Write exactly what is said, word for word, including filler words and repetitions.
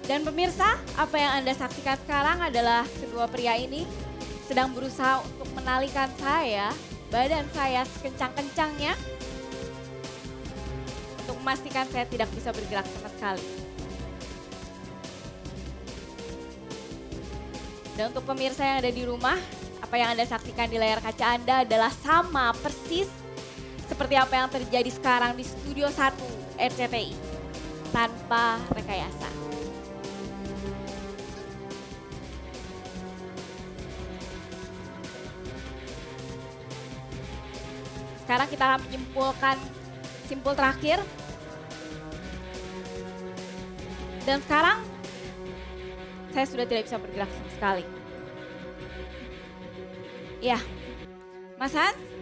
Dan pemirsa, apa yang Anda saksikan sekarang adalah kedua pria ini sedang berusaha untuk menalikan saya, badan saya sekencang-kencangnya, untuk memastikan saya tidak bisa bergerak sama sekali. Dan untuk pemirsa yang ada di rumah, apa yang Anda saksikan di layar kaca Anda adalah sama persis seperti apa yang terjadi sekarang di Studio satu R C T I, tanpa rekayasa. Sekarang kita akan menyimpulkan simpul terakhir. Dan sekarang saya sudah tidak bisa bergerak sama sekali. Ya, Mas Hans,